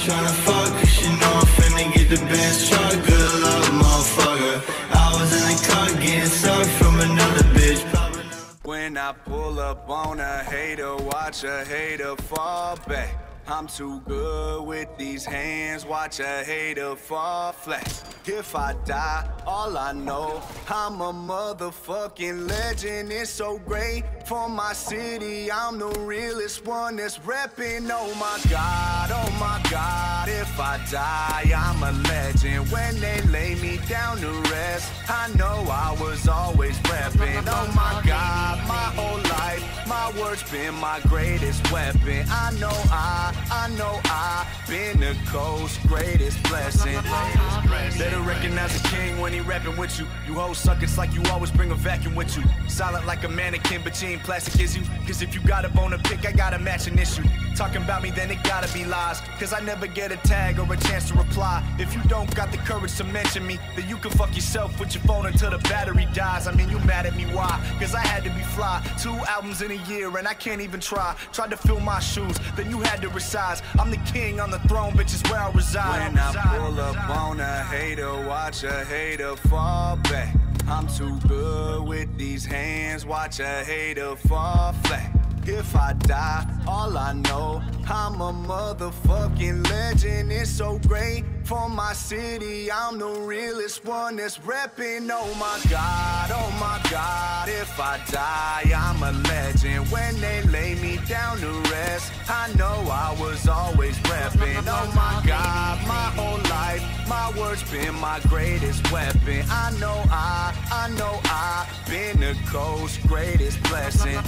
tryna fuck, cause you know I'm finna get the Benz truck. Good luck, motherfucker. I was in the car getting sucked from another bitch. When I pull up on a hater, watch a hater fall back. I'm too good with these hands, watch a hater fall flat. If I die, all I know, I'm a motherfucking legend. It's so great for my city, I'm the realest one that's reppin'. Oh my God, if I die, I'm a legend. When they lay me down to rest, I know I was always reppin'. Oh my God, my whole life, my words been my greatest weapon. I know I been the coast's greatest blessing. Better recognize a king when he rapping with you. You hoes suck, it's like you always bring a vacuum with you. Silent like a mannequin, but you ain't plastic, is you? Cause if you got a bone to pick, I got a matching issue. Talking about me, then it gotta be lies. Cause I never get a tag or a chance to reply. If you don't got the courage to mention me, then you can fuck yourself with your phone until the battery dies. I mean, you mad at me, why? Cause I had to be fly. 2 albums in a year and I can't even try. Tried to fill my shoes, then you had to resize. I'm the king on the throne, bitch, is where I reside. When I pull up on a hater, watch a hater fall back. I'm too good with these hands, watch a hater fall flat. If I die, all I know, I'm a motherfucking legend. It's so great for my city, I'm the realest one that's reppin'. Oh my God, if I die, I'm a legend. When they lay me down to rest, I know I was always reppin'. Oh my God, my whole life, my words been my greatest weapon. I know I been the coast's greatest blessing.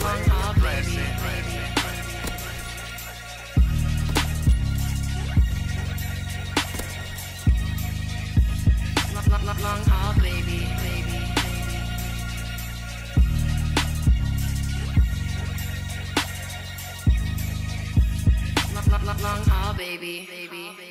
Long haul, baby. Long haul, baby.